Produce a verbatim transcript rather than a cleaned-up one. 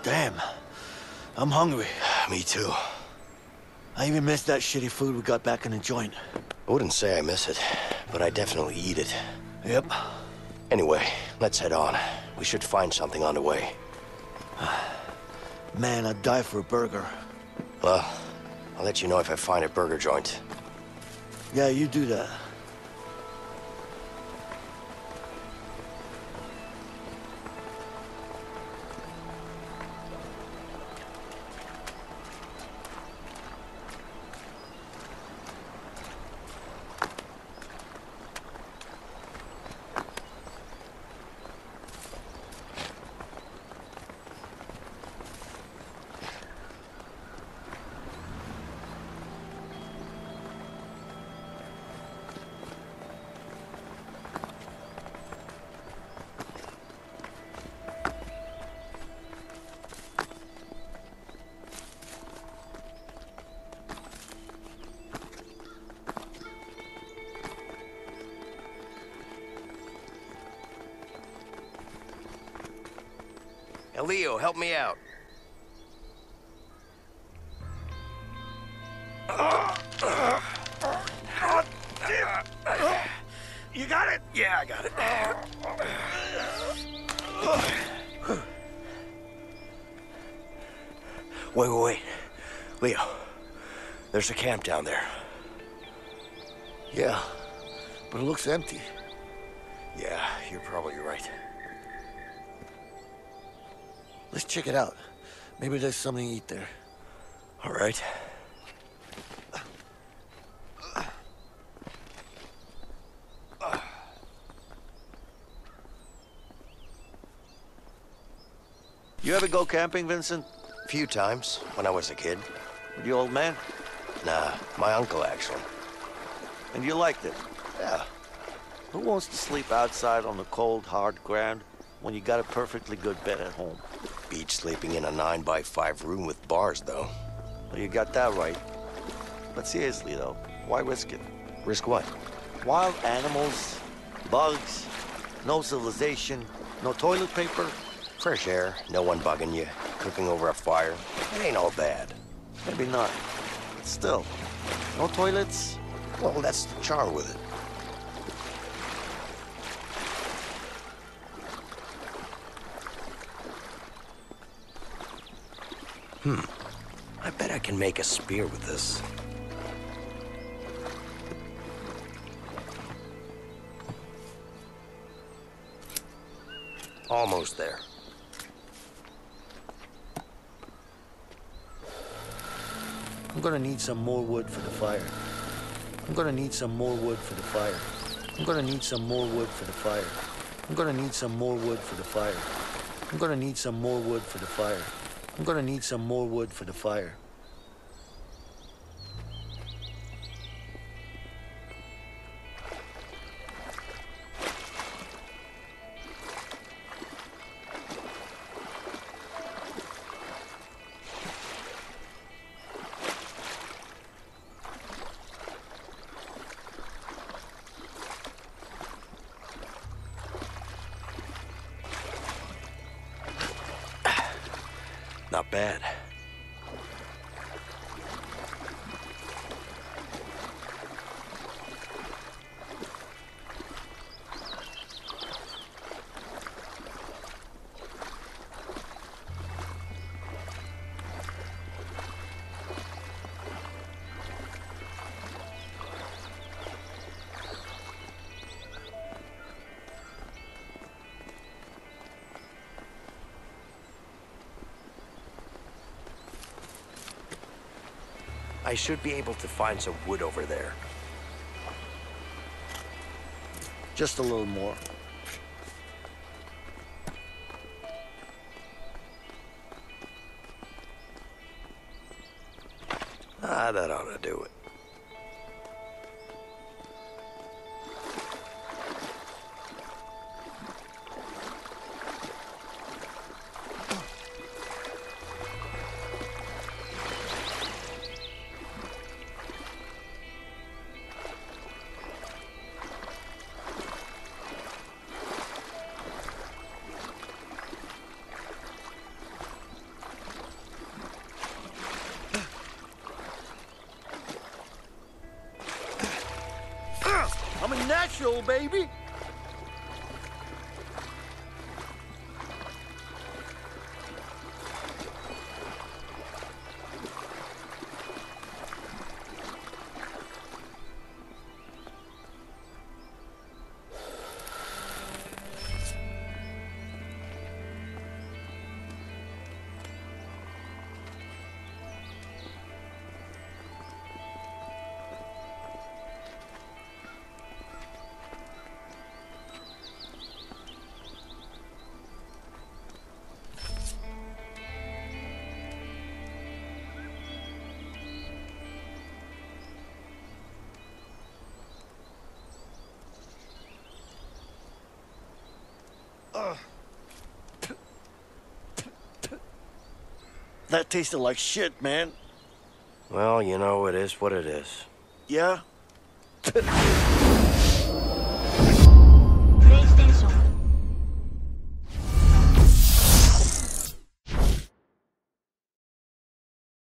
Damn. I'm hungry. Me too. I even missed that shitty food we got back in the joint. I wouldn't say I miss it, but I definitely eat it. Yep. Anyway, let's head on. We should find something on the way. Man, I'd die for a burger. Well, I'll let you know if I find a burger joint. Yeah, you do that. Hey, Leo, help me out. You got it? Yeah, I got it. Wait, wait, wait. Leo, there's a camp down there. Yeah, but it looks empty. Yeah, you're probably right. Let's check it out. Maybe there's something to eat there. All right. You ever go camping, Vincent? A few times, when I was a kid. With the old man? Nah, my uncle, actually. And you liked it? Yeah. Who wants to sleep outside on the cold, hard ground when you got a perfectly good bed at home? Beach sleeping in a nine by five room with bars, though. Well, you got that right. But seriously, though, why risk it? Risk what? Wild animals, bugs, no civilization, no toilet paper. Fresh air, no one bugging you, cooking over a fire. It ain't all bad. Maybe not. But still, no toilets? Well, that's the charm with it. Hmm. I bet I can make a spear with this. Almost there. I'm gonna need some more wood for the fire. I'm gonna need some more wood for the fire. I'm gonna need some more wood for the fire. I'm gonna need some more wood for the fire. I'm gonna need some more wood for the fire. I'm gonna need some more wood for the fire. Not bad. I should be able to find some wood over there. Just a little more. Ah, that ought to do it. show, baby. That tasted like shit, man. Well, you know, it is what it is. Yeah?